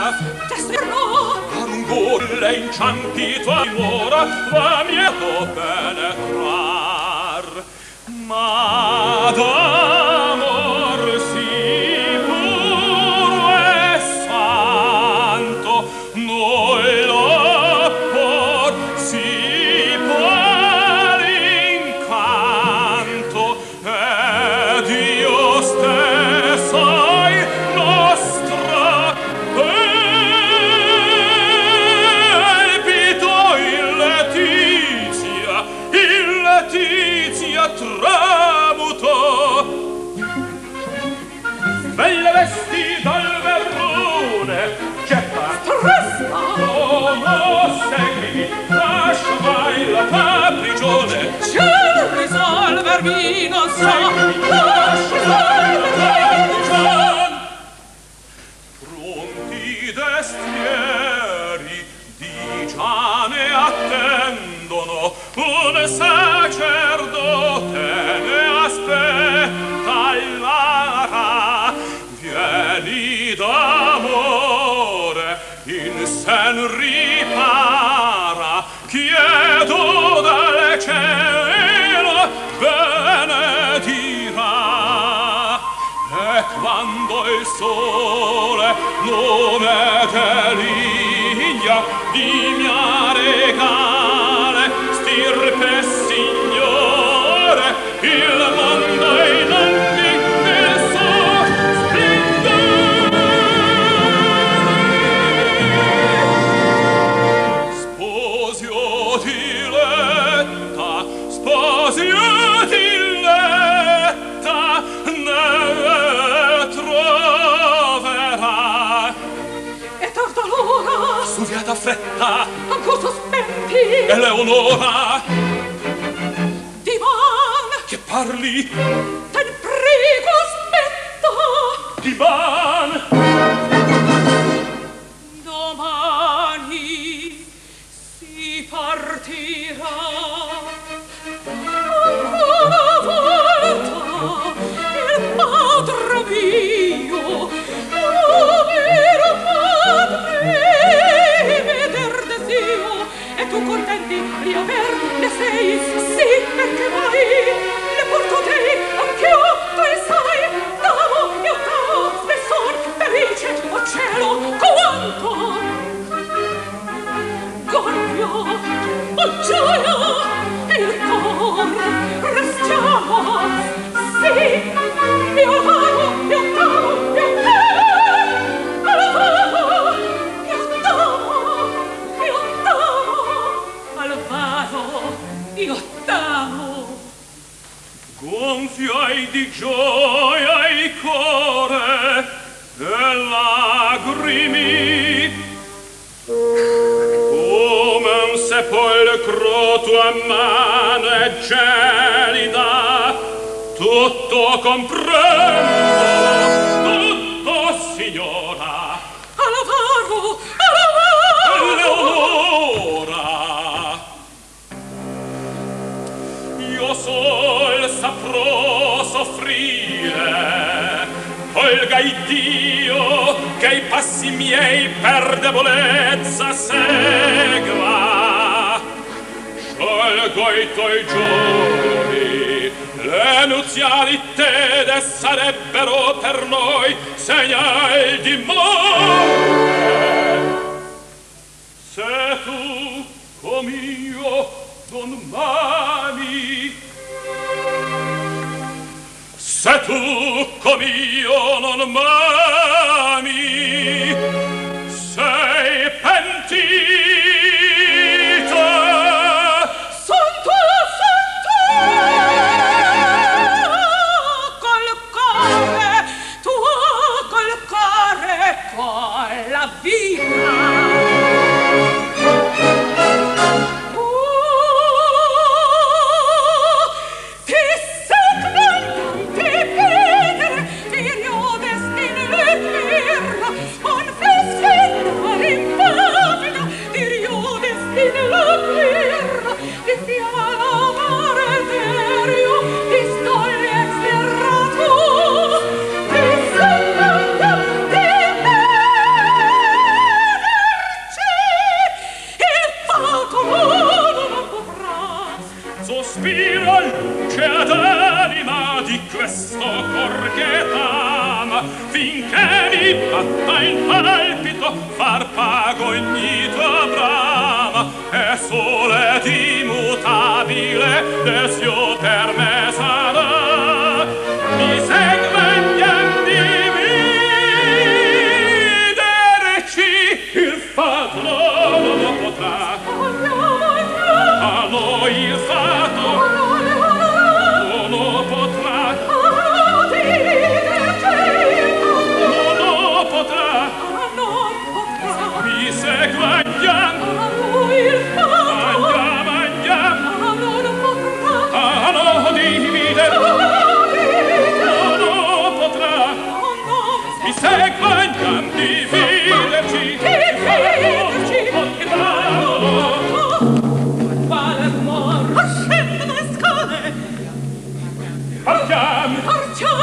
Lungo inciampito dimora va mieto penetrar, ma d'amor sì puro e santo noi lo por si può l'incanto ed io stesso nostra Letizia tramuto belle vestita al verrone getta stressa non segui lascia mai la tua prigione c'è risolvermi non so lascia mai la tua prigione pronti destieri di giane attendono un sacerdote ne aspetta Lara vieni d'amore in sen ripara chiedo dal cielo benedirà e quando il sole non è deligna di mia regale stirpe signore il mondo e non nel suo splendore sposio diletta ne troverà e Tartalona studiata fretta ancor sospenti Eleonora Divan che parli ten prego aspetta Divan domani si partirà una volta il padre mio povero padre veder desio e tu contenti di averne sei sì perché mai le porto te anch'io tu e sai davo io davo spessor felice o cielo quanto gonfio o gioia il cor restiamo sì io davo io davo io io t'amo gonfiai di gioia il cuore e lagrimi come un sepolcro tua mano è gelida tutto comprendo tutto signora Alvaro Eleonora io sol saprò soffrire olga Dio che i passi miei per debolezza segua sciolgo i tuoi giorni le nuziali tede sarebbero per noi segnal di morte se tu com'io non m'ami se tu com'io non m'ami sei pentita santo col cuore tuo col cuore con la vita Confess questo cor che t'ama, finché mi batta il palpito, far pago ogni tua brama, e solo ed immutabile desio per me sarà. Mi segua gli anni viderci, il fato non lo potrà. A noi il fato non lo potrà. Non lo potrà. Mi segua gli anni. A no divider. Non lo potrà. Mi segua gli anni dividerci. Partiamo!